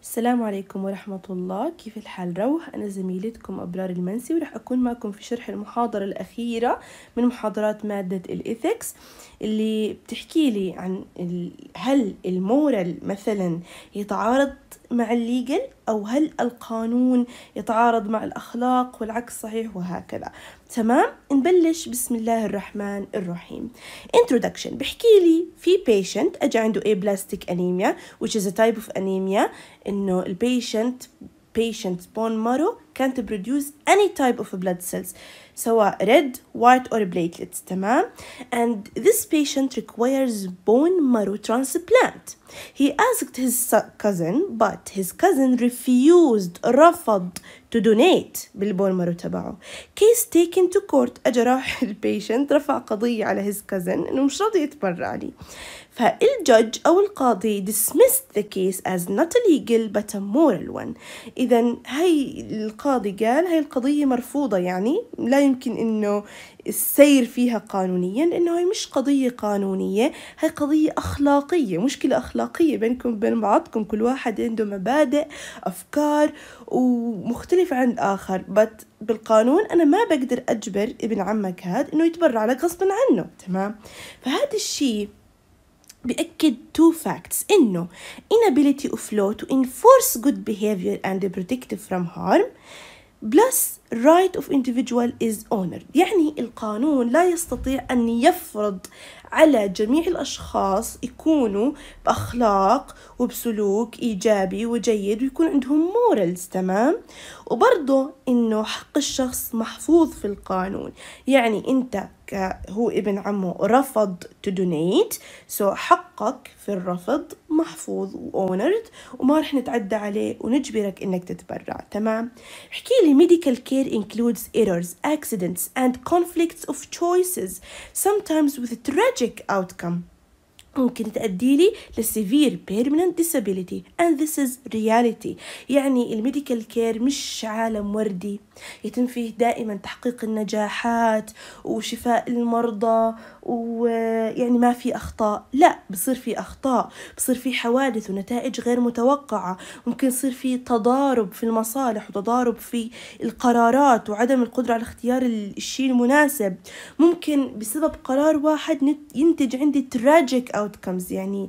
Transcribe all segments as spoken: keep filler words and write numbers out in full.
السلام عليكم ورحمة الله. كيف الحال؟ روح أنا زميلتكم أبرار المنسي، ورح أكون معكم في شرح المحاضرة الأخيرة من محاضرات مادة الإيثكس اللي بتحكي لي عن هل المورال مثلا يتعارض مع الليجل، أو هل القانون يتعارض مع الأخلاق والعكس صحيح، وهكذا. تمام، نبلش بسم الله الرحمن الرحيم. Introduction. بحكي لي في patient أجا عنده aplastic anemia which is a type of anemia إنه ال patient patient's bone marrow can't produce any type of blood cells سواء red, white or platelets. تمام. And this patient requires bone marrow transplant. He asked his cousin but his cousin refused رفض to donate بالبون مارو تبعه. Case taken to court. أجا راح البيشنت رفع قضية على his cousin إنه مش راضي يتبرع لي. فالجudge أو القاضي dismissed the case as not illegal but a moral one. إذن هاي القاضي قال هاي القضية مرفوضة، يعني لا يمكن إنه السير فيها قانونيا، لأنه هاي مش قضية قانونية، هاي قضية أخلاقية، مشكلة أخلاقية بينكم وبين بعضكم، كل واحد عنده مبادئ أفكار ومختلفة عن الآخر. بس بالقانون أنا ما بقدر أجبر ابن عمك هاد إنه يتبرع لك غصبا عنه. تمام. فهذا الشيء بيأكد two facts إنه inability of law to enforce good behavior and protect from harm plus right of individual is honored. يعني القانون لا يستطيع أن يفرض على جميع الأشخاص يكونوا بأخلاق وبسلوك إيجابي وجيد ويكون عندهم مورالز. تمام. وبرضه إنه حق الشخص محفوظ في القانون، يعني أنت هو ابن عمه رفض to donate، so حقك في الرفض محفوظ و honored وما رح نتعدى عليه ونجبرك إنك تتبرع. تمام. احكي لي medical care includes errors, accidents and conflicts of choices sometimes with a tragic outcome. ممكن تؤدي لي لسيفير permanent disability and this is reality. يعني الميديكال كير مش عالم وردي يتم فيه دائما تحقيق النجاحات وشفاء المرضى ويعني ما في أخطاء، لا، بصير في أخطاء، بصير في حوادث ونتائج غير متوقعة، ممكن يصير في تضارب في المصالح وتضارب في القرارات وعدم القدرة على اختيار الشيء المناسب. ممكن بسبب قرار واحد ينتج عندي tragic outcomes، يعني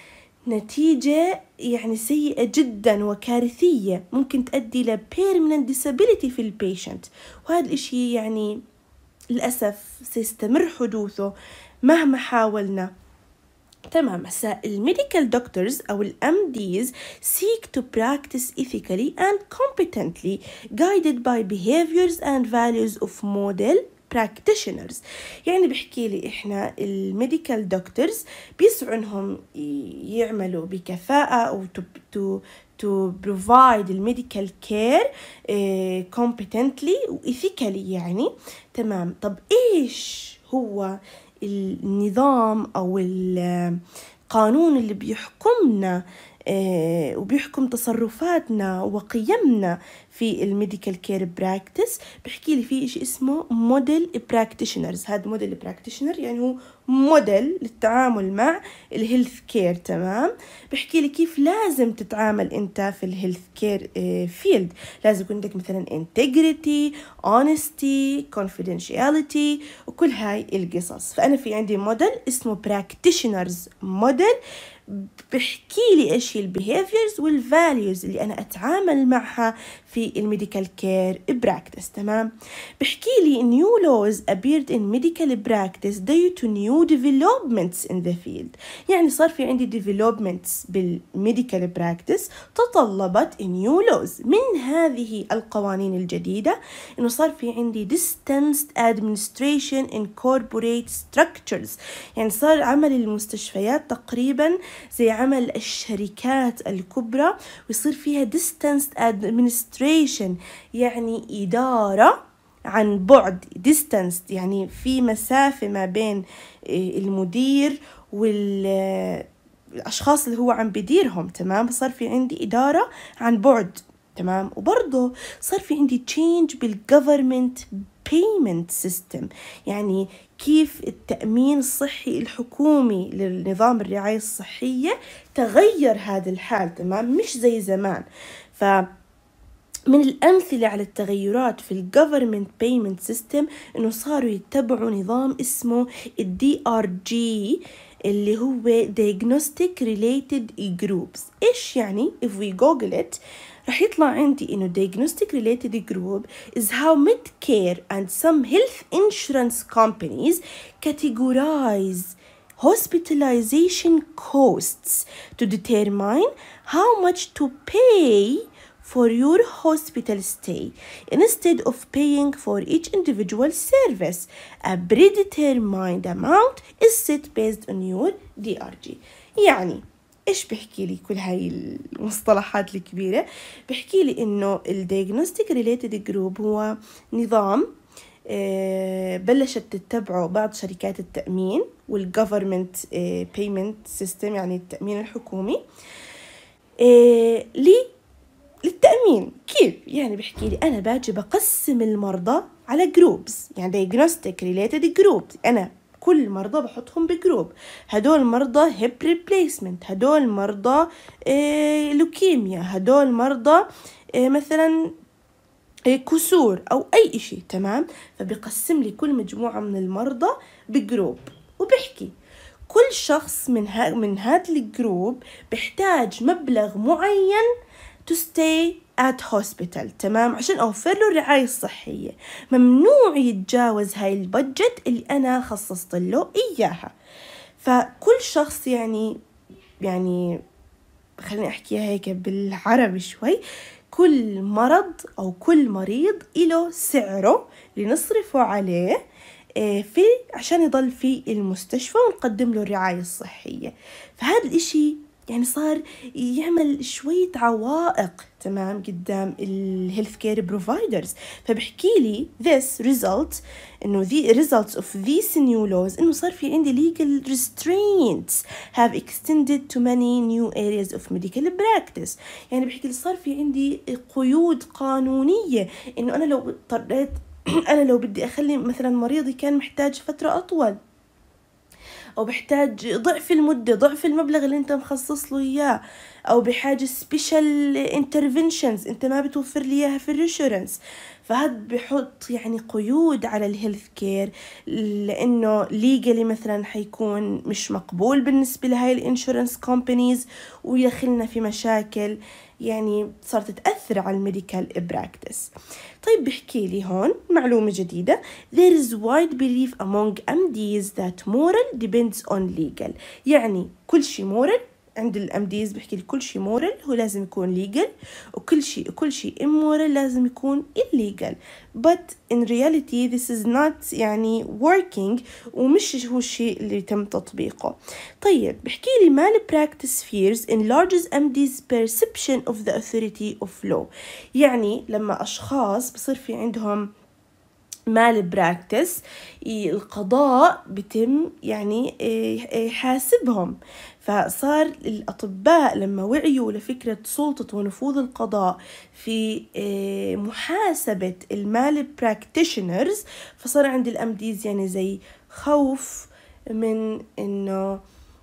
نتيجة يعني سيئة جدا وكارثية، ممكن تؤدي إلى permanent disability في البيشنت، وهذا الإشي يعني للأسف سيستمر حدوثه مهما حاولنا. تمام. هسا الميديكال دكتورز أو الام ديز seek to practice ethically and competently guided by behaviors and values of model practitioners. يعني بحكي لي إحنا الميديكال دكتورز بيسعوا إنهم يعملوا بكفاءة أو to, to, to provide الميديكال كير competently و ethically يعني. تمام. طب إيش هو النظام أو القانون اللي بيحكمنا وبيحكم تصرفاتنا وقيمنا في الميديكال كير براكتس؟ بحكي لي في شيء اسمه موديل براكتيشنرز. هذا موديل براكتيشنر يعني هو موديل للتعامل مع الهيلث كير. تمام. بحكي لي كيف لازم تتعامل انت في الهيلث كير فيلد. لازم يكون عندك مثلا integrity, honesty, confidentiality وكل هاي القصص. فأنا في عندي موديل اسمه براكتيشنرز موديل، بحكي لي إيش هي البيهيفيرز والفاليوز اللي أنا أتعامل معها في الميديكال كير براكتس. تمام. بحكي لي new laws appeared in medical practice due to new developments in the field. يعني صار في عندي developments بالميديكال براكتس تطلبت new laws. من هذه القوانين الجديدة إنه صار في عندي distanced administration in corporate structures، يعني صار عمل المستشفيات تقريبا زي عمل الشركات الكبرى ويصير فيها distance administration، يعني إدارة عن بعد. distance يعني في مسافة ما بين المدير والأشخاص اللي هو عم بديرهم. تمام. صار في عندي إدارة عن بعد. تمام. وبرضه صار في عندي change بالgovernment payment system، يعني كيف التأمين الصحي الحكومي للنظام الرعاية الصحية تغير هذا الحال، تمام، مش زي زمان. ف من الأمثلة على التغيرات في ال government payment system إنه صاروا يتبعوا نظام اسمه ال دي آر جي اللي هو Diagnostic Related Groups. إيش يعني؟ if we google it رح يطلع عندي إنه Diagnostic Related Group is how Medicare and some health insurance companies categorize hospitalization costs to determine how much to pay for your hospital stay instead of paying for each individual service. A predetermined amount is set based on your دي آر جي. يعني إيش بحكي لي كل هاي المصطلحات الكبيرة؟ بحكي لي إنه ال Diagnostic Related Group هو نظام بلشت تتبعه بعض شركات التأمين وال Government Payment System، يعني التأمين الحكومي لي للتأمين. كيف؟ يعني بحكي لي أنا باجي بقسم المرضى على جروبز، يعني diagnostic related groups، أنا كل مرضى بحطهم بجروب. هدول مرضى هيب ريبليسمنت، هدول مرضى إيه لوكيميا، هدول مرضى إيه مثلا إيه كسور أو أي إشي، تمام. فبيقسم لي كل مجموعة من المرضى بجروب، وبحكي كل شخص من ها من هذا الجروب بيحتاج مبلغ معين to stay at hospital، تمام، عشان أوفر له الرعاية الصحية. ممنوع يتجاوز هاي البادجت اللي أنا خصصت له إياها. فكل شخص يعني يعني خليني أحكيها هيك بالعربي شوي، كل مرض أو كل مريض إله سعره اللي نصرفه عليه في عشان يضل في المستشفى ونقدم له الرعاية الصحية. فهذا الإشي يعني صار يعمل شوية عوائق، تمام، قدام ال healthcare providers. فبحكي لي this result إنه the results of these new laws إنه صار في عندي legal restraints have extended to many new areas of medical practice. يعني بحكي لي صار في عندي قيود قانونية إنه أنا لو اضطريت أنا لو بدي أخلي مثلا مريضي كان محتاج فترة أطول أو بحتاج ضعف المدة، ضعف المبلغ اللي أنت مخصص له إياه، أو بحاجة special interventions أنت ما بتوفر لي إياها في الريشورنس. فهذا بحط يعني قيود على الهيلث كير، لأنه ليجالي مثلا حيكون مش مقبول بالنسبة لهاي الانشورنس كومبانيز ويدخلنا في مشاكل يعني صارت تأثر على الميديكال براكتس. طيب بحكي لي هون معلومة جديدة. There is wide belief among إم ديز that moral depends on legal. يعني كل شيء moral عند الإم ديز، بحكي لي كل شيء moral هو لازم يكون legal، وكل شيء كل شيء immoral لازم يكون illegal. But in reality this is not يعني working، ومش هو الشيء اللي تم تطبيقه. طيب بحكي لي malpractice fears enlarges إم ديز perception of the authority of law. يعني لما أشخاص بصير في عندهم مال براكتس القضاء بتم يعني يحاسبهم. فصار الأطباء لما وعيوا لفكرة سلطة ونفوذ القضاء في محاسبة المال براكتيشنرز، فصار عند الإم ديز يعني زي خوف من إنه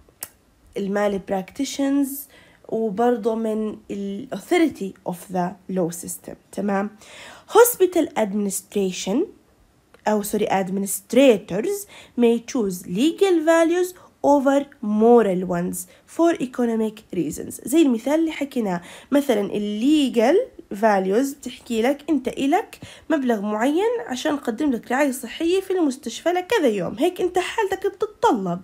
المال براكتيشنز وبرضه من ال authority of the law system، تمام. hospital administration أو sorry administrators may choose legal values over moral ones for economic reasons. زي المثال اللي حكيناه، مثلا illegal values بتحكي لك أنت إلك مبلغ معين عشان نقدم لك رعاية صحية في المستشفى لكذا يوم، هيك أنت حالتك بتتطلب.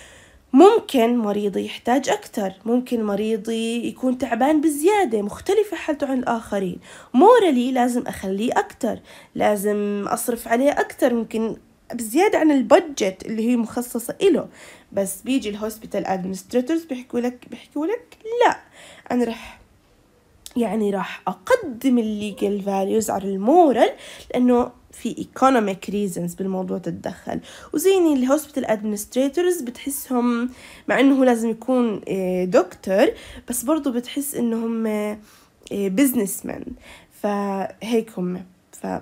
ممكن مريضي يحتاج أكتر، ممكن مريضي يكون تعبان بزيادة مختلفة حالته عن الآخرين، مورالي لازم أخليه أكتر، لازم أصرف عليه أكتر، ممكن بزيادة عن البادجت اللي هي مخصصة إله. بس بيجي الهوسبيتال أدمنستريتورز بيحكوا لك بيحكوا لك لا، أنا رح يعني راح أقدم الليجل فاليوز على المورال، لأنه في economic reasons بالموضوع تتدخل. وزيني الهوسبيتال أدمنستريتورز بتحسهم مع إنه لازم يكون دكتور، بس برضو بتحس إنهم businessmen، فهيك هم. ف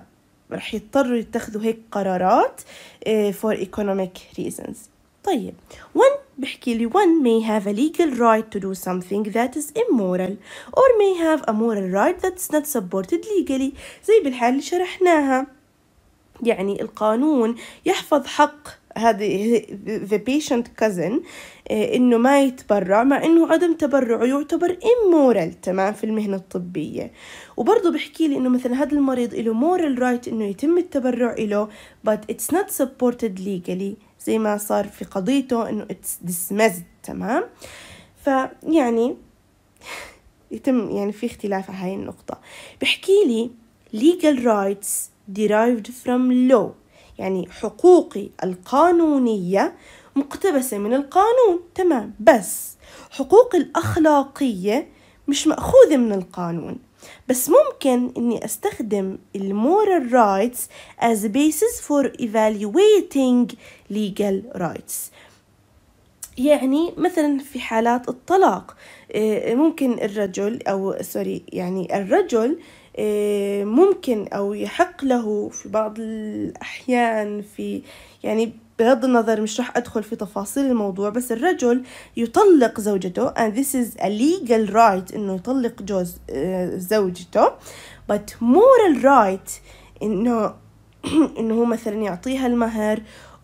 رح يضطروا يتخذوا هيك قرارات for economic reasons. طيب one بحكي لي one may have a legal right to do something that is immoral or may have a moral right that's not supported legally، زي بالحال اللي شرحناها. يعني القانون يحفظ حق هذه the patient cousin إنه ما يتبرع، مع إنه عدم تبرعه يعتبر immoral تمام في المهنة الطبية. وبرضه بحكي لي إنه مثلا هذا المريض له moral right إنه يتم التبرع له but it's not supported legally، زي ما صار في قضيته إنه it's dismissed تمام. فيعني يتم يعني في اختلاف على هاي النقطة. بحكي لي legal rights derived from law، يعني حقوقي القانونية مقتبسة من القانون تمام، بس حقوقي الأخلاقية مش مأخوذة من القانون. بس ممكن إني أستخدم moral rights as a basis for evaluating legal rights. يعني مثلا في حالات الطلاق ممكن الرجل أو سوري يعني الرجل ممكن أو يحق له في بعض الأحيان، في يعني بغض النظر مش راح أدخل في تفاصيل الموضوع، بس الرجل يطلق زوجته and this is a legal right إنه يطلق جوز زوجته، but moral right إنه إنه هو مثلا يعطيها المهر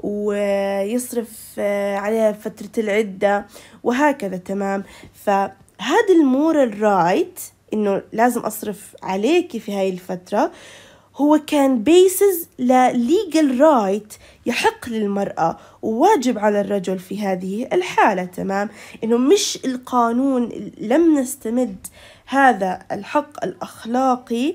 ويصرف عليها فترة العدة وهكذا تمام. فهذا المورال رايت إنه لازم أصرف عليك في هاي الفترة هو كان بيسز لليجل رايت يحق للمرأة وواجب على الرجل في هذه الحالة تمام. إنه مش القانون، لم نستمد هذا الحق الأخلاقي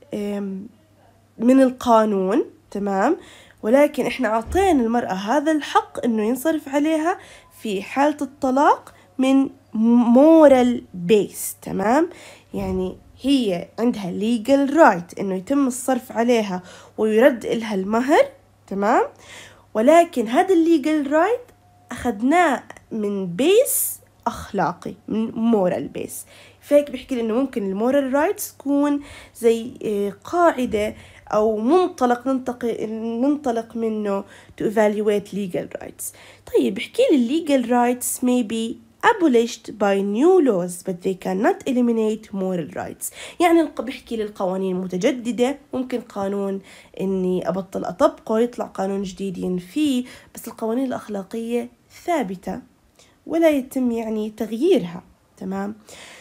من القانون تمام، ولكن إحنا عطينا المرأة هذا الحق إنه ينصرف عليها في حالة الطلاق من moral base تمام. يعني هي عندها legal right إنه يتم الصرف عليها ويرد إلها المهر تمام، ولكن هذا legal right أخذناه من base أخلاقي، من moral base. فهيك بحكي لي إنه ممكن المورال رايتس تكون زي قاعدة أو منطلق ننطلق ننطلق منه to evaluate legal rights. طيب بحكي لي legal rights may be abolished by new laws but they cannot eliminate moral rights. يعني بحكي لي القوانين متجددة، ممكن قانون إني أبطل أطبقه يطلع قانون جديد ينفيه، بس القوانين الأخلاقية ثابتة ولا يتم يعني تغييرها تمام.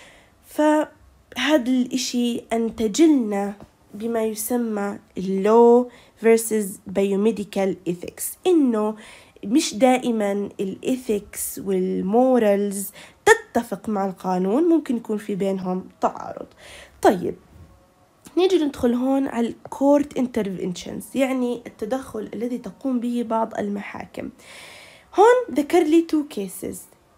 فهذا الإشي أنتجلنا بما يسمى law versus biomedical ethics، إنه مش دائما الإيثكس والمورالز تتفق مع القانون، ممكن يكون في بينهم تعارض. طيب نيجي ندخل هون على court interventions، يعني التدخل الذي تقوم به بعض المحاكم. هون ذكر لي two cases،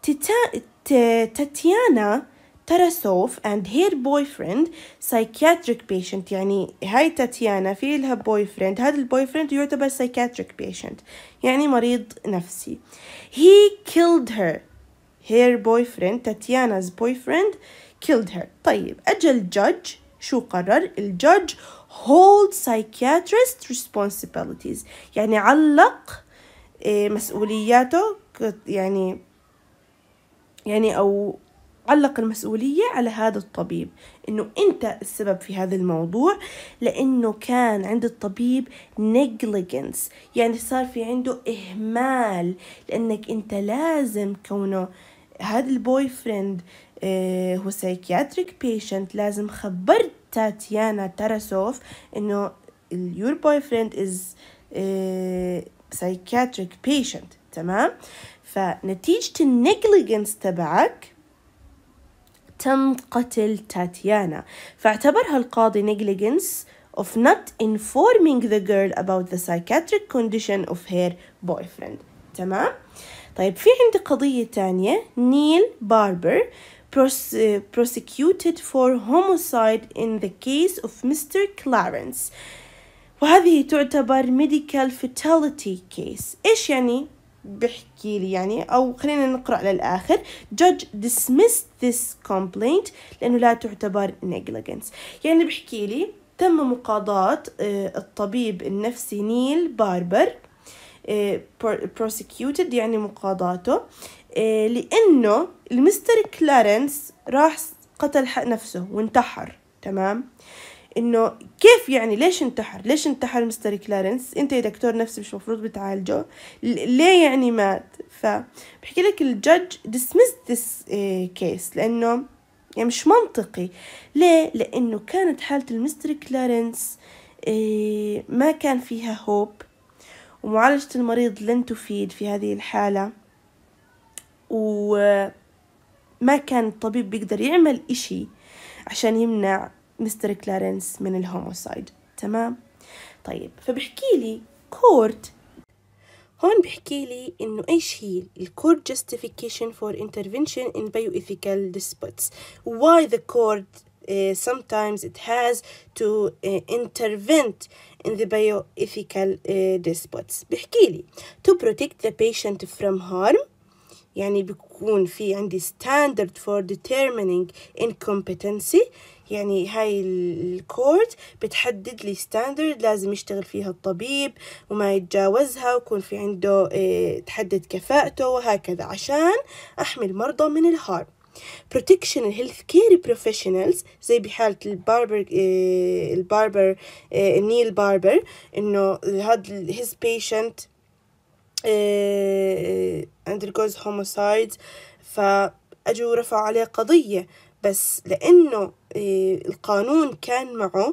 تاتيانا تاراسوف and her boyfriend psychiatric patient. يعني هاي تاتيانا في لها boyfriend، هذا البويفريند يعتبر psychiatric patient يعني مريض نفسي. he killed her، her boyfriend تاتيانا's boyfriend killed her. طيب أجل الجudge شو قرر؟ الجudge hold psychiatrist responsibilities، يعني علق مسؤولياته يعني يعني أو علق المسؤولية على هذا الطبيب، إنه أنت السبب في هذا الموضوع، لأنه كان عند الطبيب negligence، يعني صار في عنده إهمال، لأنك أنت لازم كونه هذا البوي فريند اه هو psychiatric patient، لازم خبرت تاتيانا تاراسوف إنه your boyfriend is اه psychiatric patient تمام. فنتيجة النيجليجنس تبعك تم قتل تاتيانا، فاعتبرها القاضي negligence of not informing the girl about the psychiatric condition of her boyfriend تمام. طيب في عندي قضية تانية، نيل باربر prosecuted for homicide in the case of Mister Clarence، وهذه تعتبر medical fatality case. إيش يعني؟ بحكي لي يعني أو خلينا نقرأ للآخر. judge dismissed this complaint لأنه لا تعتبر negligence. يعني بحكي لي تم مقاضاة الطبيب النفسي نيل باربر prosecuted يعني مقاضاته لأنه المستر كلارنس راح قتل نفسه وانتحر. تمام؟ إنه كيف يعني ليش انتحر؟ ليش انتحر مستر كلارنس؟ أنت يا دكتور نفسي مش مفروض بتعالجه؟ ليه يعني مات؟ فبحكي لك الجudge dismissed this case لأنه يعني مش منطقي. ليه؟ لأنه كانت حالة المستر كلارنس ما كان فيها هوب، ومعالجة المريض لن تفيد في هذه الحالة، وما كان الطبيب بيقدر يعمل إشي عشان يمنع مستر كلارنس من الهوموسايد. تمام؟ طيب فبحكي لي كورت هون، بحكي لي إنه إيش هي الكورت justification for intervention in bioethical disputes. Why the court uh, sometimes it has to uh, intervene in the bioethical uh, disputes. بحكي لي to protect the patient from harm، يعني بيكون في عندي standard for determining incompetency، يعني هاي الكورت بتحدد لي ستاندرد لازم يشتغل فيها الطبيب وما يتجاوزها، ويكون في عنده اه تحدد كفاءته وهكذا عشان أحمي المرضى من الهارم. protection الهيلث كير بروفيشنالز زي بحالة الباربر اه الباربر اه نيل باربر، إنه هاد his patient اه undergoes homicides، فأجوا رفعوا عليه قضية، بس لأنه القانون كان معه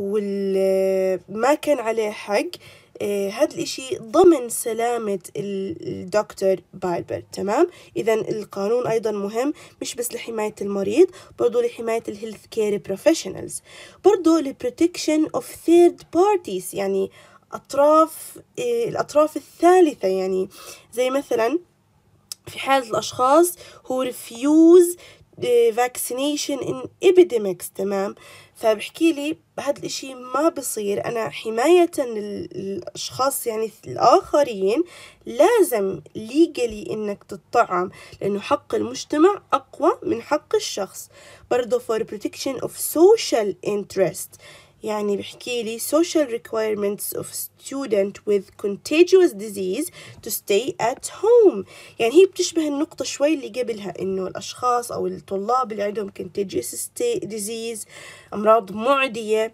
وما كان عليه حق، هذا الإشي ضمن سلامة الدكتور باربر. تمام؟ إذن القانون أيضا مهم مش بس لحماية المريض، برضو لحماية الهيلث كير بروفيشنالز، برضو لبروتكشن اوف ثيرد بارتيز، يعني أطراف الأطراف الثالثة، يعني زي مثلا في حالة الأشخاص who refuse vaccination in epidemics. تمام؟ فبحكي لي هذا الإشي ما بصير. أنا حماية الأشخاص يعني الآخرين لازم legally إنك تطعم، لأنه حق المجتمع أقوى من حق الشخص. برضو for protection of social interest، يعني بحكي لي social requirements of student with contagious disease to stay at home، يعني هي بتشبه النقطة شوي اللي قبلها، إنه الأشخاص أو الطلاب اللي عندهم contagious disease أمراض معدية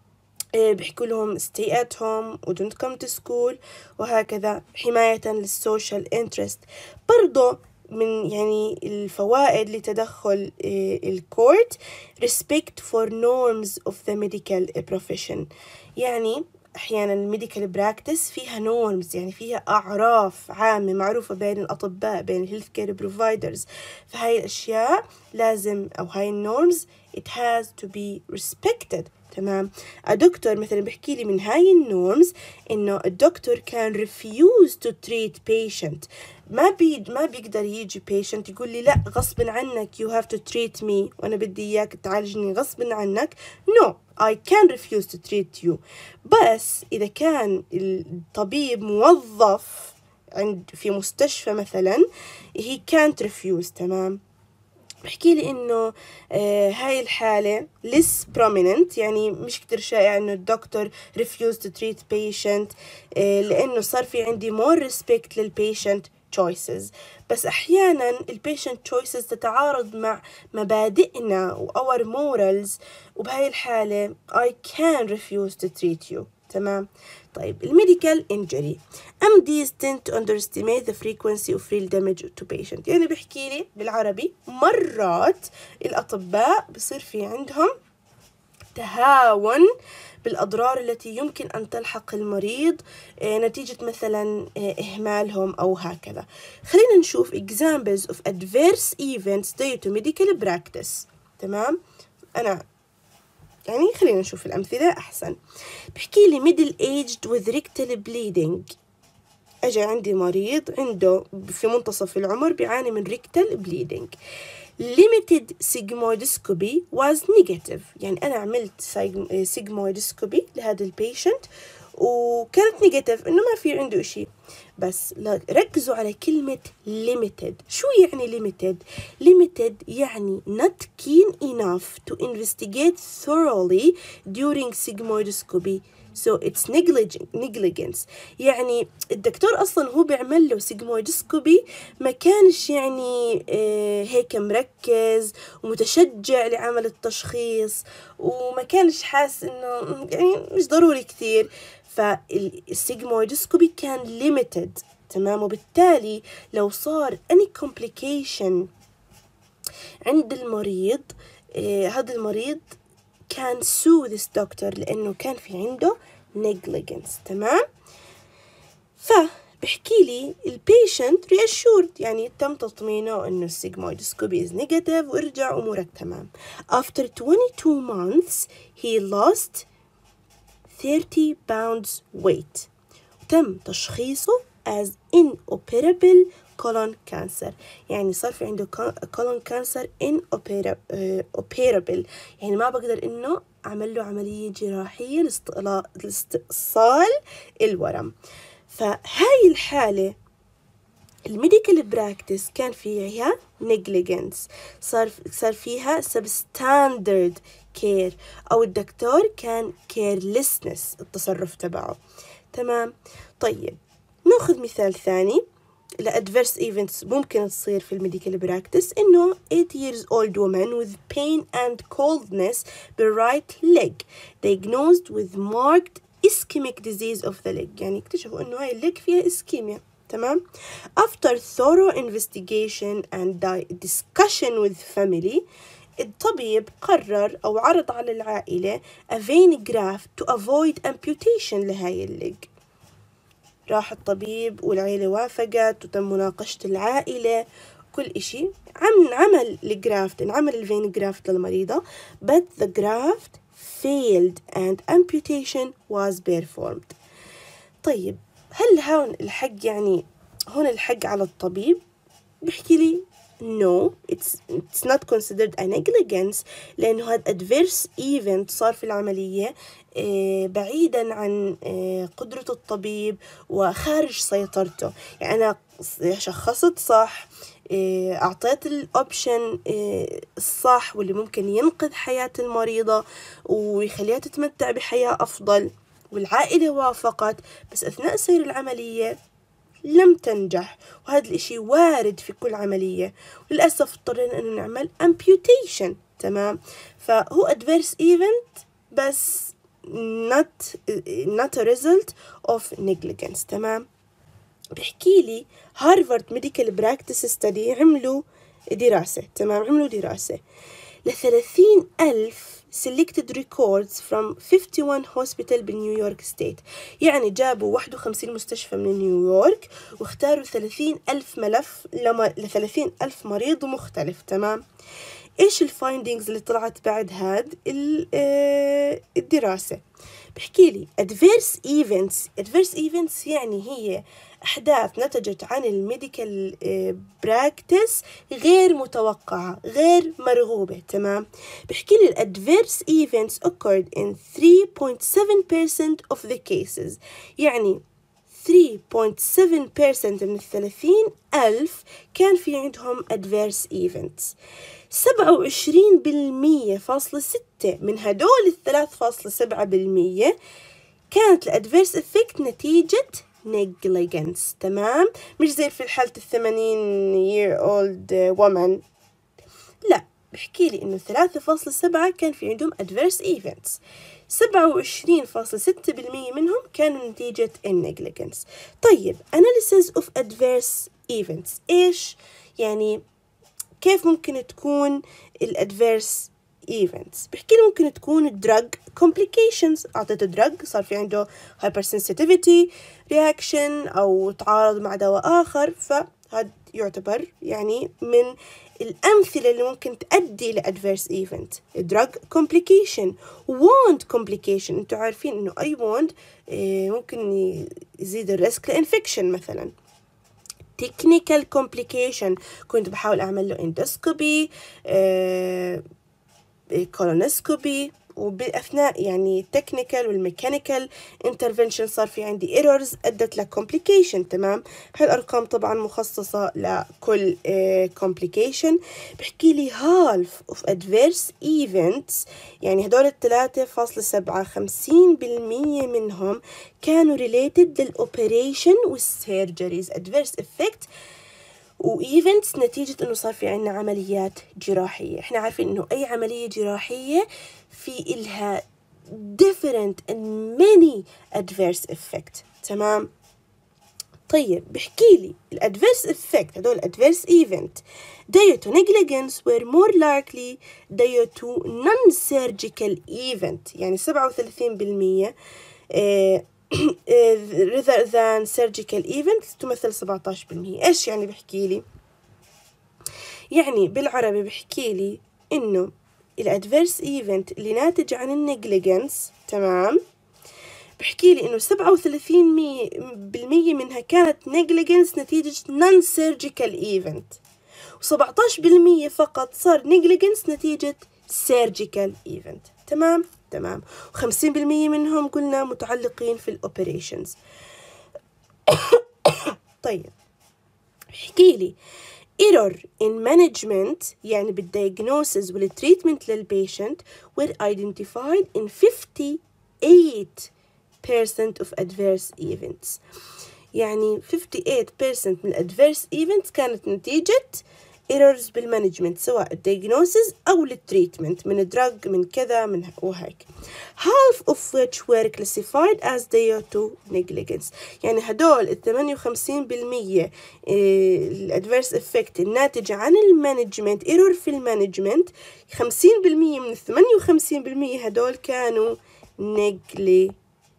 بيحكوا لهم stay at home و don't come to school وهكذا، حماية للسوشيال interest. برضو من يعني الفوائد لتدخل الكورت respect for norms of the medical profession، يعني أحيانا الميديكال براكتس فيها نورمز، يعني فيها أعراف عامة معروفة بين الأطباء بين الهيلث كير بروفايدرز، فهاي الأشياء لازم أو هاي النورمز it has to be respected. تمام؟ الدكتور مثلا بحكي لي من هاي النورمز إنه الدكتور كان refuse to treat patient، ما بي ما بيقدر يجي patient يقول لي لا غصب عنك you have to treat me وأنا بدي إياك تعالجني غصب عنك. no I can refuse to treat you. بس إذا كان الطبيب موظف عند في مستشفى مثلا he can't refuse. تمام؟ بحكي لي إنه آه هاي الحالة less prominent، يعني مش كتير شائع إنه الدكتور refuse to treat patient آه لأنه صار في عندي more respect للpatient choices. بس أحيانا الpatient choices تتعارض مع مبادئنا و our morals، وبهاي الحالة I can refuse to treat you. تمام؟ طيب الميديكال injury M Ds tend to underestimate the frequency of real damage to patient، يعني بحكي لي بالعربي مرات الأطباء بصير في عندهم تهاون بالأضرار التي يمكن أن تلحق المريض نتيجة مثلا إهمالهم أو هكذا. خلينا نشوف examples of adverse events due to medical practice. تمام؟ أنا يعني خلينا نشوف الأمثلة أحسن. بحكي لي middle aged with rectal bleeding، أجا عندي مريض عنده في منتصف العمر بيعاني من rectal bleeding. limited sigmoidoscopy was negative، يعني أنا عملت sigmoidoscopy لهذا البيشنت وكانت نيجاتيف إنه ما في عنده إشي. بس ركزوا على كلمة limited. شو يعني limited؟ limited يعني not keen enough to investigate thoroughly during sigmoidoscopy. So it's negligence. يعني الدكتور أصلا هو بيعمل له sigmoidoscopy ما كانش يعني آه هيك مركز ومتشجع لعمل التشخيص، وما كانش حاس إنه يعني مش ضروري كثير. فالسيجمويدوسكوبي كان limited، تمام. وبالتالي لو صار any complication عند المريض، آه هذا المريض كان sue this doctor لأنه كان في عنده negligence، تمام. فبحكي لي البيشنت reassured، يعني تم تطمينه إنه السيجمويدوسكوبي is negative وارجع أمورك تمام. After twenty-two months he lost thirty pounds weight. تم تشخيصه as inoperable colon cancer، يعني صار في عنده colon cancer inoperable، يعني ما بقدر إنه أعمل له عملية جراحية لاستئصال الورم. فهاي الحالة الميديكال براكتس كان فيها negligence، صار صار فيها substandard care، أو الدكتور كان carelessness التصرف تبعه، تمام. طيب نأخذ مثال ثاني لأدفيرس إيفنتس ممكن تصير في الميديكال براكتس، إنه eight years old woman with pain and coldness the right leg diagnosed with marked ischemic disease of the leg، يعني اكتشفوا إنه هاي الليج فيها إسكيميا، تمام. After thorough investigation and discussion with family، الطبيب قرر أو عرض على العائلة a vein graft to avoid amputation لهاي الليج. راح الطبيب والعائلة وافقت وتم مناقشة العائلة كل إشي، عم عمل الجرافت، انعمل الفين جرافت للمريضة، but the graft failed and amputation was performed. طيب هل هون الحق يعني هون الحق على الطبيب؟ بحكي لي no it's it's not considered a negligence، لأنه هذا adverse event صار في العملية بعيدا عن قدرة الطبيب وخارج سيطرته. يعني أنا شخصت صح، أعطيت الأوبشن الصح واللي ممكن ينقذ حياة المريضة ويخليها تتمتع بحياة أفضل، والعائلة وافقت، بس أثناء سير العملية لم تنجح، وهذا الإشي وارد في كل عملية، وللأسف اضطرينا أنه نعمل amputation، تمام. فهو adverse event بس not not a result of negligence، تمام. بحكي لي هارفارد ميديكال براكتس ستدي عملوا دراسة، تمام، عملوا دراسة لثلاثين ألف selected records from fifty-one hospital بنيويورك ستيت، يعني جابوا واحد وخمسين مستشفى من نيويورك واختاروا ثلاثين ألف ملف لثلاثين ألف مريض مختلف، تمام. إيش الفايندينجز اللي طلعت بعد هاد الدراسة؟ بحكي لي adverse events adverse events يعني هي أحداث نتجت عن الميديكال براكتس غير متوقعة غير مرغوبة، تمام. بحكي لي adverse events occurred in three point seven percent of the cases، يعني three point seven percent من الثلاثين ألف كان في عندهم adverse events. سبعة وعشرين بالمية فاصلة ستة من هدول الثلاث فاصلة سبعة بالمية كانت الادفيرس افكت نتيجة negligence، تمام. مش زي في حالة الثمانين year old woman، لا، بحكي لي إنه ثلاثة فاصلة سبعة كان في عندهم adverse events، سبعة وعشرين فاصلة ستة بالمية منهم كانوا نتيجة negligence. طيب analysis of adverse events إيش يعني؟ كيف ممكن تكون الادفيرس ايفنتس؟ بحكي لي ممكن تكون drug complications، أعطيته drug صار في عنده hypersensitivity reaction أو تعارض مع دواء آخر، فهذا يعتبر يعني من الأمثلة اللي ممكن تؤدي ل adverse event. drug complication، wound complication، أنتوا عارفين إنه أي wound ممكن يزيد الريسك لإنفكشن مثلا. technical complication، كنت بحاول أعمل له endoscopy، colonoscopy، وبأثناء يعني technical والميكانيكال intervention صار في عندي errors أدت ل complication. تمام. هالأرقام طبعا مخصصة لكل uh, complication. بحكي لي half of adverse events، يعني هدول الثلاثة فاصلة سبعة خمسين بالمية منهم كانوا related للأوبريشن والسيرجريز adverse effect وإيفنتس نتيجة إنه صار في عنا عمليات جراحية. إحنا عارفين إنه أي عملية جراحية في إلها different and many adverse effect. تمام. طيب بحكي لي الادفيرس effect هدول adverse event due to negligence were more likely due to non-surgical event، يعني سبعة وثلاثين بالمية rather than surgical event تمثل سبعة عشر بالمية. إيش يعني بحكي لي؟ يعني بالعربي بحكي لي إنه الادفيرس ايفنت اللي ناتج عن النيجليجنس، تمام، بحكي لي إنه سبعة وثلاثين بالمية منها كانت نيجليجنس نتيجة non surgical event، وسبعة عشر بالمية فقط صار نيجليجنس نتيجة surgical event. تمام تمام. وخمسين بالمية منهم قلنا متعلقين في الأوبريشنز. طيب بحكي لي error in management يعني بالdiagnosis والtreatment للبيشنت were identified in fifty-eight percent of adverse events، يعني fifty-eight percent من adverse events كانت نتيجة errors بالمانجمنت سواء الdiagnosis أو التريتمنت من drug من كذا من وهيك. half of which were classified as due to negligence، يعني هدول الثمانية وخمسين بالمية الادفيرس افكت الناتجة عن المانجمنت ايرور في المانجمنت، خمسين بالمية من الثمانية وخمسين بالمية هدول كانوا نيجلي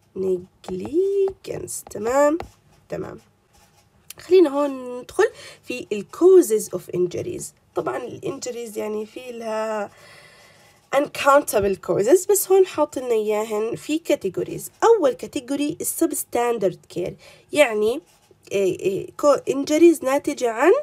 negligence. تمام تمام. خلينا هون ندخل في ال causes of injuries. طبعا الانجريز يعني في لها uncountable causes، بس هون حاط لنا اياهن في categories. اول category substandard care، يعني injuries ناتجة عن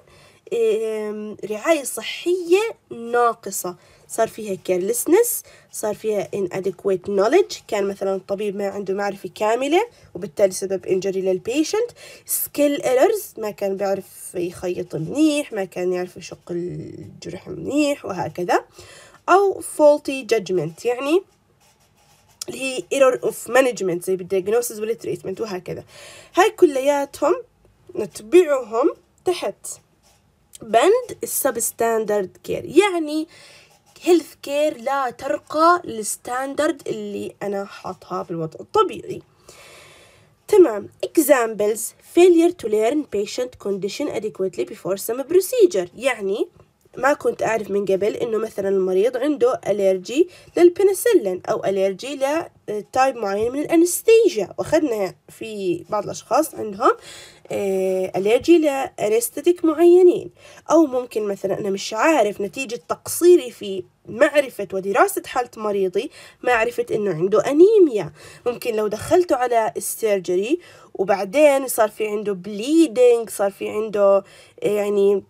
رعاية صحية ناقصة، صار فيها carelessness، صار فيها inadequate knowledge، كان مثلا الطبيب ما عنده معرفة كاملة وبالتالي سبب injury للبيشنت. skill errors، ما كان بيعرف يخيط منيح، ما كان يعرف يشق الجرح منيح وهكذا. أو faulty judgment، يعني اللي هي error of management زي بالdiagnosis والtreatment وهكذا. هاي كلياتهم نتبعهم تحت بند السبستاندرد كير، يعني هيلث كير لا ترقى للستاندرد اللي أنا حاطها بالوضع الطبيعي. تمام. examples failure to learn patient condition adequately before some procedure، يعني ما كنت أعرف من قبل إنه مثلا المريض عنده أليرجي للبنسلين أو أليرجي لتايب معين من الأنستيجيا، وأخذنا في بعض الأشخاص عندهم أليرجي لأنستيك معينين. أو ممكن مثلا أنا مش عارف نتيجة تقصيري في معرفة ودراسة حالة مريضي ما عرفت إنه عنده أنيميا، ممكن لو دخلته على السيرجري وبعدين صار في عنده bleeding، صار في عنده يعني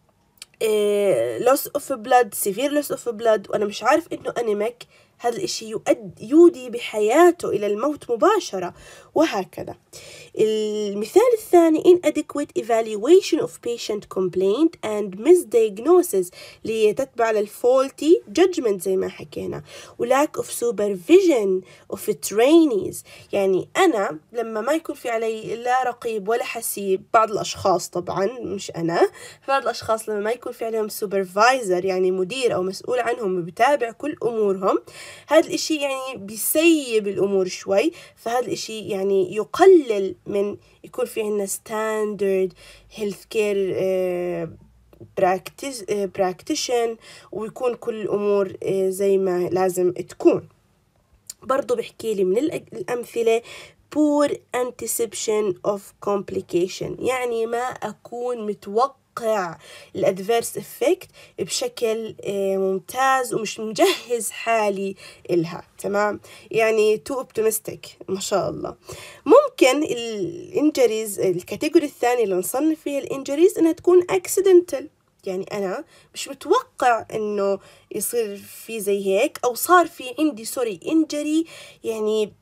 loss of blood severe loss of blood وأنا مش عارف إنه أنيميك، هذا الإشي يؤد يودي بحياته إلى الموت مباشرة وهكذا. المثال الثاني inadequate evaluation of patient complaint and misdiagnosis اللي تتبع للfaulty judgment زي ما حكينا، و lack of supervision of trainees، يعني أنا لما ما يكون في علي لا رقيب ولا حسيب، بعض الأشخاص طبعا مش أنا، بعض الأشخاص لما ما يكون في عليهم supervisor يعني مدير أو مسؤول عنهم وبتابع كل أمورهم، هذا الإشي يعني بيسيب الأمور شوي، فهذا الإشي يعني يقلل من يكون في عنا standard health care practice practitioner ويكون كل الأمور زي ما لازم تكون. برضو بحكي لي من الأمثلة poor anticipation of complication، يعني ما أكون متوقع الادفيرس افكت بشكل ممتاز ومش مجهز حالي إلها. تمام، يعني تو اوبتيمستيك ما شاء الله. ممكن الانجريز الكاتيجوري الثاني اللي نصنف فيها الانجريز انها تكون اكسيدنتال، يعني أنا مش متوقع إنه يصير في زي هيك، أو صار في عندي سوري إنجري يعني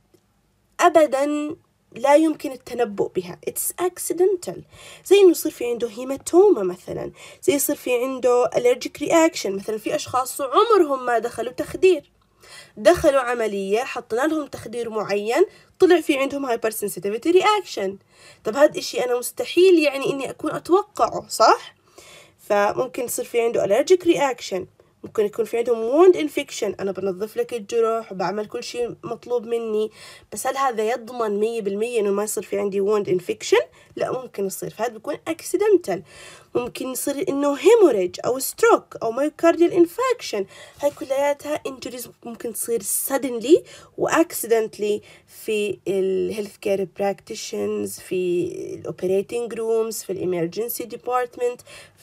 أبداً لا يمكن التنبؤ بها. It's accidental. زي إنه يصير في عنده هيماتوما مثلاً، زي يصير في عنده allergic reaction. مثلاً في أشخاص عمرهم ما دخلوا تخدير، دخلوا عملية حطنا لهم تخدير معين، طلع في عندهم hypersensitivity reaction. طب هذا إشي أنا مستحيل يعني إني أكون أتوقعه، صح؟ فممكن يصير في عنده allergic reaction، ممكن يكون في عندهم wound infection، أنا بنظف لك الجروح وبعمل كل شيء مطلوب مني، بس هل هذا يضمن مية بالمية إنه ما يصير في عندي wound infection؟ لا، ممكن يصير، فهذا بيكون accidental. ممكن يصير إنه hemorrhage أو stroke أو myocardial infarction، هاي كلياتها injuries ممكن تصير suddenly و accidentally في ال health care practitioners، في ال operating rooms، في ال emergency department. ف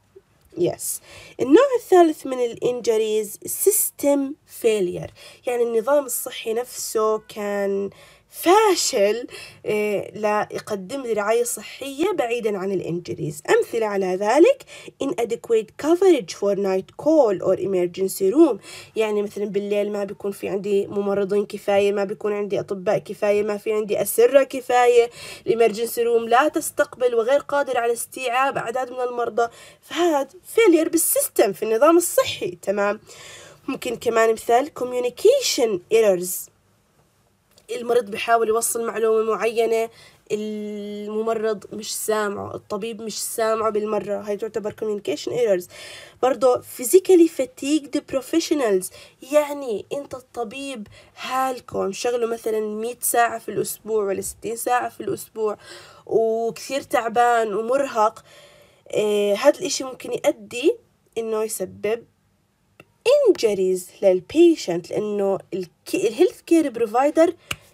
yes. النوع الثالث من الانجريز system failure، يعني النظام الصحي نفسه كان فاشل إيه لا يقدم لي رعاية صحية بعيدا عن الانجريز. أمثلة على ذلك inadequate coverage for night call or emergency room، يعني مثلا بالليل ما بيكون في عندي ممرضين كفاية، ما بيكون عندي أطباء كفاية، ما في عندي أسرة كفاية، الإمرجنسي روم لا تستقبل وغير قادر على استيعاب أعداد من المرضى. فهذا failure بالسيستم في النظام الصحي. تمام. ممكن كمان مثال communication errors، المريض بيحاول يوصل معلومة معينة، الممرض مش سامعه، الطبيب مش سامعه بالمرة، هاي تعتبر communication errors. برضو physically fatigued professionals، يعني انت الطبيب هالكم شغله مثلا مية ساعة في الأسبوع ولا ستين ساعة في الأسبوع وكثير تعبان ومرهق، آه هذا الاشي ممكن يؤدي انه يسبب injuries للبيشنت، لأنه الهيلث كير بروفايدر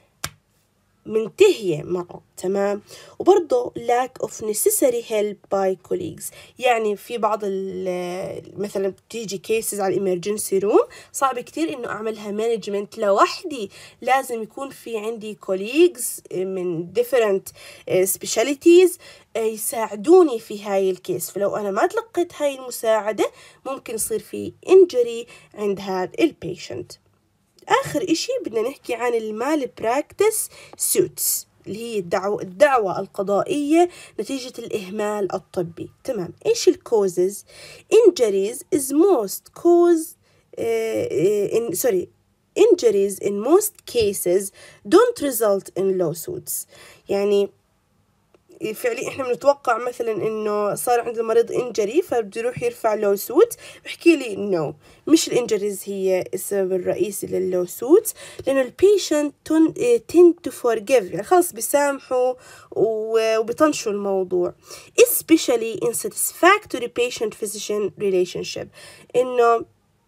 منتهية معه. تمام. وبرضه lack of necessary help by colleagues، يعني في بعض مثلا بتيجي cases على emergency room صعب كتير إنه أعملها management لوحدي، لازم يكون في عندي colleagues من different specialties يساعدوني في هاي الكيس، فلو أنا ما تلقيت هاي المساعدة ممكن يصير في injury عند هذا البيشنت. آخر إشي بدنا نحكي عن المال براكتس suits، اللي هي الدعوة, الدعوة القضائية نتيجة الإهمال الطبي. تمام. إيش الكوزز؟ injuries is most cause uh, in sorry injuries in most cases don't result in lawsuits. يعني فعليا احنا بنتوقع مثلا انه صار عند المريض انجري فبده يروح يرفع لوسوت، بحكي لي انه مش الانجريز هي السبب الرئيسي لللوسوت، لانه البيشنت tend to forgive، يعني خلاص بيسامحوا وبيطنشوا الموضوع. especially in satisfactory patient physician relationship، انه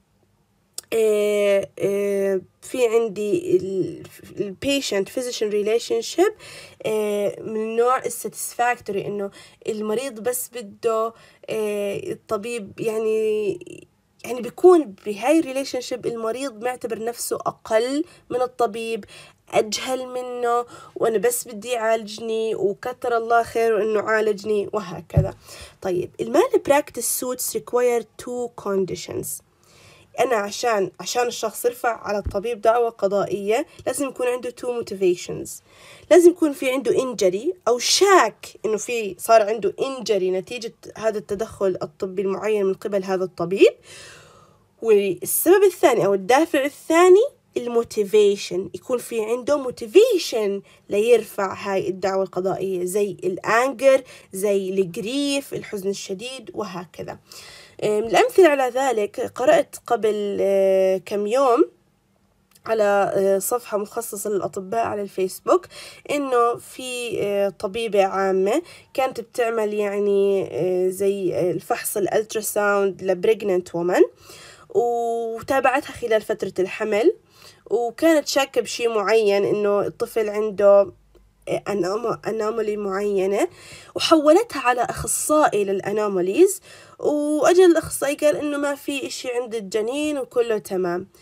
آه آه في عندي ال patient physician relationship آه من نوع الساتسفاكتوري، إنه المريض بس بده آه الطبيب يعني يعني بيكون بهاي relationship المريض معتبر نفسه أقل من الطبيب، أجهل منه، وأنا بس بدي يعالجني وكتر الله خيره إنه عالجني وهكذا. طيب المال براكتس suits require two conditions. أنا عشان عشان الشخص يرفع على الطبيب دعوة قضائية لازم يكون عنده two motivations. لازم يكون في عنده injury أو شاك إنه في صار عنده injury نتيجة هذا التدخل الطبي المعين من قبل هذا الطبيب. والسبب الثاني أو الدافع الثاني الموتيفيشن، يكون في عنده موتيفيشن ليرفع هاي الدعوة القضائية، زي الأنجر، زي الجريف، الحزن الشديد وهكذا. من الأمثلة على ذلك قرأت قبل كم يوم على صفحة مخصصة للأطباء على الفيسبوك إنه في طبيبة عامة كانت بتعمل يعني زي الفحص الألتراساوند لبريجننت وومن، وتابعتها خلال فترة الحمل، وكانت شاكة بشيء معين إنه الطفل عنده أنامولي معينة، وحولتها على أخصائي للأناموليز، وأجل الأخصائي قال إنه ما في إشي عند الجنين وكله تمام.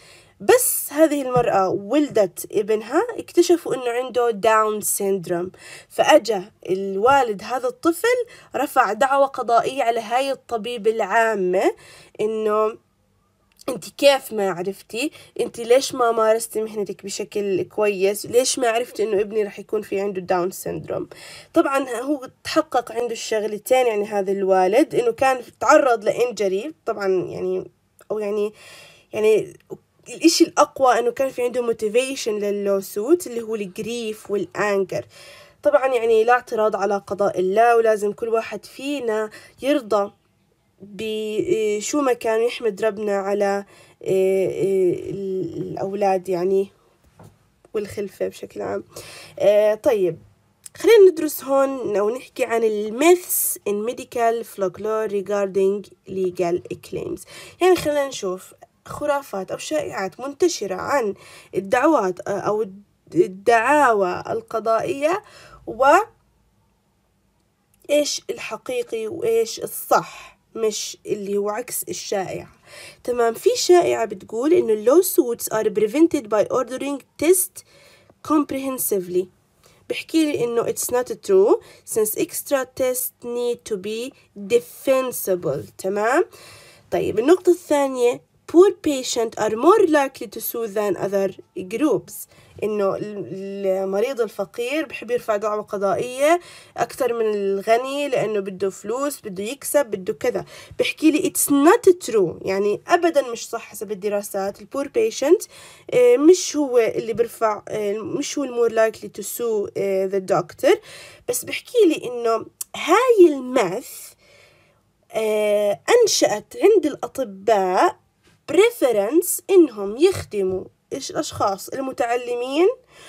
بس هذه المرأة ولدت ابنها اكتشفوا إنه عنده داون سيندروم، فأجا الوالد هذا الطفل رفع دعوى قضائية على هاي الطبيبة العامة إنه أنت كيف ما عرفتي؟ أنت ليش ما مارستي مهنتك بشكل كويس؟ ليش ما عرفتي إنه ابني رح يكون في عنده داون سيندروم؟ طبعا هو تحقق عنده الشغلتين، يعني هذا الوالد إنه كان تعرض لإنجري طبعا، يعني أو يعني يعني الإشي الأقوى إنه كان في عنده موتيفيشن لللوسوت اللي هو الجريف والأنجر. طبعا يعني لا اعتراض على قضاء الله، ولازم كل واحد فينا يرضى بشو ما كان يحمد ربنا على الأولاد يعني والخلفة بشكل عام. طيب خلينا ندرس هون أو نحكي عن الميثs in medical folklore regarding legal claims. يعني خلينا نشوف خرافات أو شائعات منتشرة عن الدعوات أو الدعاوى القضائية، وإيش الحقيقي وإيش الصح، مش اللي هو عكس الشائعة. تمام. في شائعة بتقول إنه lawsuits are prevented by ordering test comprehensively. بحكي لي إنه it's not true since extra tests need to be defensible. تمام. طيب النقطة الثانية poor patients are more likely to sue than other groups. إنه المريض الفقير بحب يرفع دعوى قضائية أكثر من الغني لأنه بده فلوس، بده يكسب، بده كذا. بحكي لي it's not true، يعني أبدا مش صح حسب الدراسات. البور patient مش هو اللي برفع، مش هو المور likely to sue the doctor. بس بحكي لي إنه هاي الماث أنشأت عند الأطباء preference إنهم يخدموا الأشخاص المتعلمين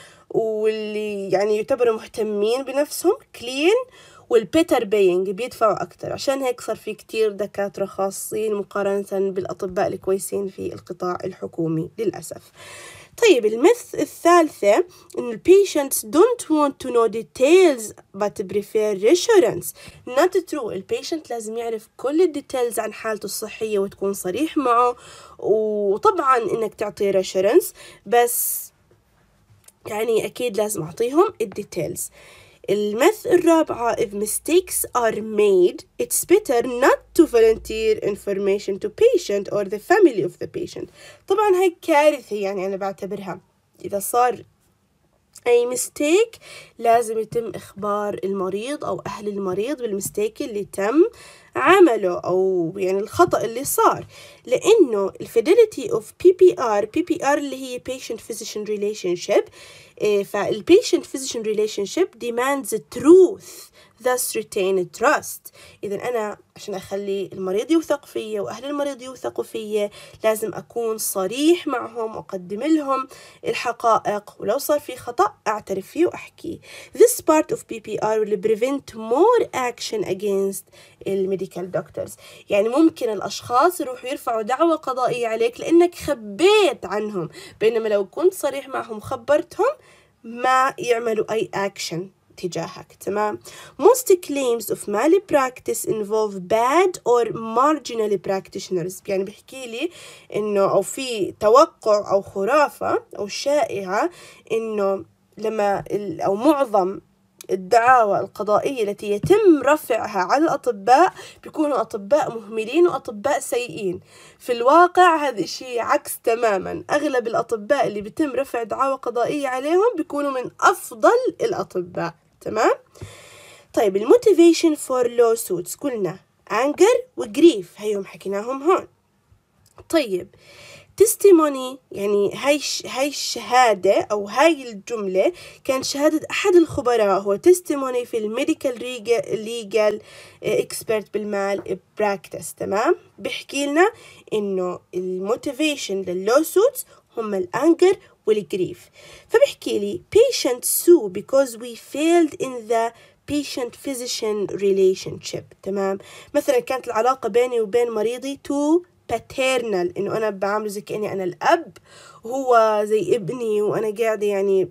واللي يعني يعتبروا مهتمين بنفسهم clean والbetter paying بيدفعوا أكتر. عشان هيك صار في كتير دكاترة خاصين مقارنة بالأطباء الكويسين في القطاع الحكومي للأسف. طيب الميث الثالثة إن ال patients don't want to know details but prefer reassurance. not true. ال patient لازم يعرف كل الديتيلز عن حالته الصحية وتكون صريح معه، وطبعا إنك تعطي reassurance، بس يعني أكيد لازم أعطيهم الديتيلز. الميث الرابعة if mistakes are made it's better not to volunteer information to patient or the family of the patient. طبعا هاي كارثة، يعني أنا بعتبرها إذا صار أي mistake لازم يتم إخبار المريض أو أهل المريض بالمستيك اللي تم عمله أو يعني الخطأ اللي صار، لأنه ال fidelity of بي بي آر بي بي آر اللي هي patient physician relationship، فال patient physician relationship demands truth thus retain trust. إذا أنا عشان أخلي المريض يوثق فيا وأهل المريض يوثقوا فيا لازم أكون صريح معهم وأقدم لهم الحقائق، ولو صار في خطأ أعترف فيه وأحكيه. This part of بي بي آر will prevent more action against الميديكال دكتورز. يعني ممكن الأشخاص يروحوا يرفعوا دعوى قضائية عليك لأنك خبيت عنهم، بينما لو كنت صريح معهم خبرتهم ما يعملوا أي action تجاهك. تمام. Most claims of malpractice involve bad or marginal practitioners. يعني بحكي لي إنه أو في توقع أو خرافة أو شائعة إنه لما أو معظم الدعاوى القضائية التي يتم رفعها على الأطباء بيكونوا أطباء مهملين وأطباء سيئين. في الواقع هذا الشيء عكس تماما. أغلب الأطباء اللي بيتم رفع دعاوى قضائية عليهم بيكونوا من أفضل الأطباء. تمام. طيب الموتيفيشن فور lawsuits قلنا anger وجريف، هيهم حكيناهم هون. طيب testimony يعني هاي هاي الشهادة أو هاي الجملة كان شهادة أحد الخبراء، هو testimony في الميديكال legal expert بالمال براكتس. تمام. بحكي لنا إنه الموتيفيشن لللوسوتس هم الأنجر والجريف. فبحكي لي patient sue because we failed in the patient physician relationship. تمام. مثلا كانت العلاقة بيني وبين مريضي تو paternal، إنه أنا بعامله زي كأني أنا الأب وهو زي ابني، وأنا قاعدة يعني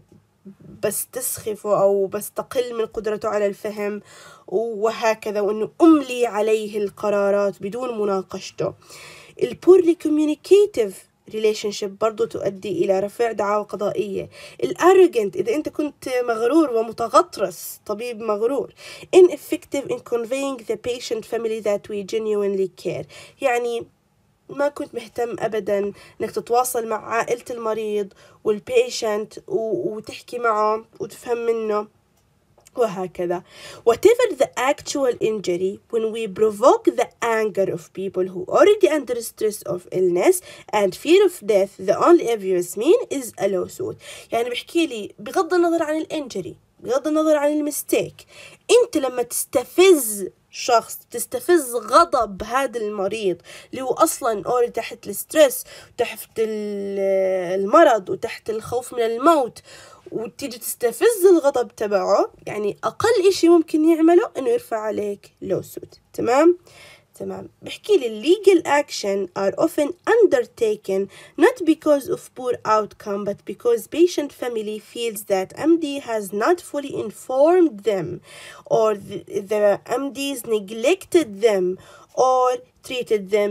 بستسخفه أو بستقل من قدرته على الفهم وهكذا، وإنه أملي عليه القرارات بدون مناقشته. ال poorly communicative relationship برضو تؤدي إلى رفع دعاوى قضائية. الارrogant إذا أنت كنت مغرور ومتغطرس، طبيب مغرور. ineffective in conveying the patient family that we genuinely care، يعني ما كنت مهتم أبدا إنك تتواصل مع عائلة المريض والبيشنت وتحكي معه وتفهم منه وهكذا. Whatever the actual injury, when we provoke the anger of people who already under stress of illness and fear of death, the only obvious mean is a lawsuit. يعني بحكي لي بغض النظر عن الانجري، بغض النظر عن المستيك، انت لما تستفز شخص، تستفز غضب هذا المريض اللي هو أصلاً أوري تحت الستريس وتحت المرض وتحت الخوف من الموت، وتيجي تستفز الغضب تبعه، يعني أقل إشي ممكن يعمله إنه يرفع عليك lawsuit. تمام؟ تمام. بحكي لي legal action are often undertaken not because of poor outcome but because patient family feels that M D has not fully informed them, or the, the M Ds neglected them or treated them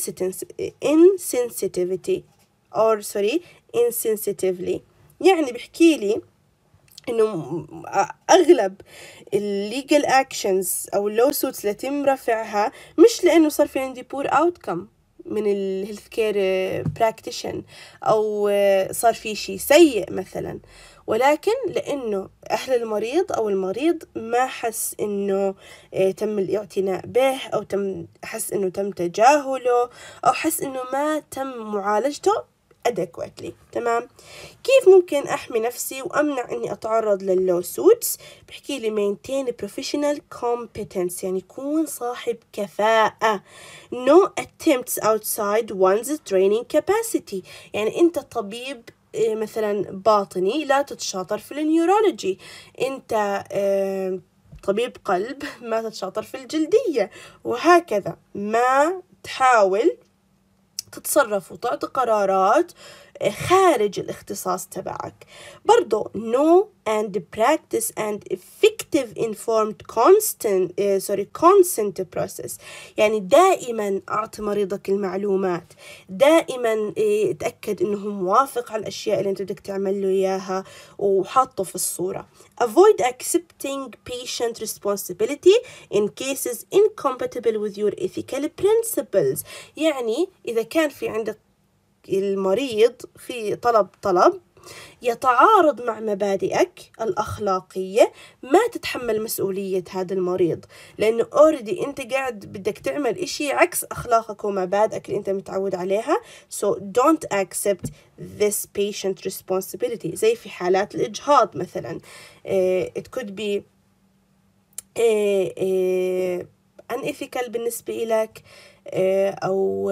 insensitivity or sorry insensitively. يعني بحكي لي إنه أغلب الليجل أكشنز أو اللوسوتس اللي تم رفعها مش لأنه صار في عندي poor outcome من الهيلث كير براكتيشن أو صار في شيء سيء مثلا، ولكن لأنه أهل المريض أو المريض ما حس إنه تم الاعتناء به، أو تم حس إنه تم تجاهله، أو حس إنه ما تم معالجته adequately. تمام. كيف ممكن أحمي نفسي وأمنع إني أتعرض لللوسوتس؟ بحكي لي maintain professional competence، يعني يكون صاحب كفاءة. no attempts outside one's training capacity، يعني أنت طبيب مثلا باطني لا تتشاطر في النيورولوجي، أنت طبيب قلب ما تتشاطر في الجلدية، وهكذا. ما تحاول تتصرف وتعطي قرارات خارج الاختصاص تبعك. برضو know and practice and effective informed constant uh, sorry consent process، يعني دائما أعطي مريضك المعلومات، دائما uh, تأكد إنه موافق على الأشياء اللي أنت بدك تعمل له إياها وحاطه في الصورة. avoid accepting patient responsibility in cases incompatible with your ethical principles، يعني إذا كان في عندك المريض في طلب طلب يتعارض مع مبادئك الأخلاقية، ما تتحمل مسؤولية هذا المريض، لأنه already أنت قاعد بدك تعمل إشي عكس أخلاقك ومبادئك اللي أنت متعود عليها. so don't accept this patient responsibility. زي في حالات الإجهاض مثلا uh, it could be uh, uh, unethical بالنسبة إلك أو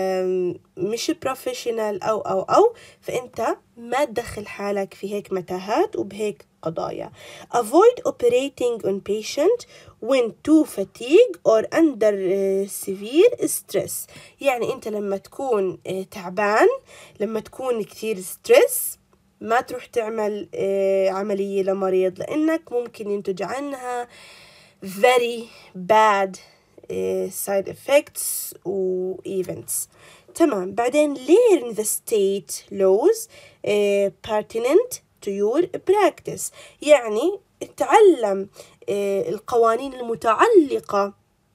مش بروفيشنال أو أو أو فأنت ما تدخل حالك في هيك متاهات وبهيك قضايا. avoid operating on patient when too fatigued or under severe stress، يعني أنت لما تكون تعبان، لما تكون كثير ستريس، ما تروح تعمل عملية لمريض لأنك ممكن ينتج عنها very bad side effects و events. تمام. بعدين learn the state laws uh, pertinent to your practice، يعني اتعلم uh, القوانين المتعلقة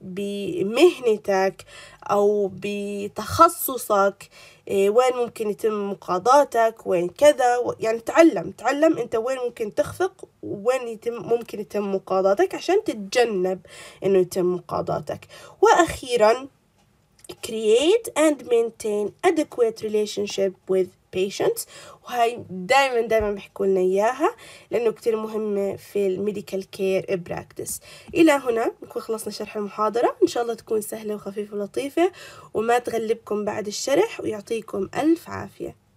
بمهنتك أو بتخصصك، وين ممكن يتم مقاضاتك، وين كذا، يعني تعلم تعلم أنت وين ممكن تخفق وين يتم ممكن يتم مقاضاتك عشان تتجنب إنه يتم مقاضاتك. وأخيرا create and maintain adequate relationship with patients، وهاي دائما دائما بحكوا لنا إياها لأنه كتير مهمة في الميديكال كير براكتس. إلى هنا نكون خلصنا شرح المحاضرة، إن شاء الله تكون سهلة وخفيفة ولطيفة وما تغلبكم بعد الشرح، ويعطيكم ألف عافية.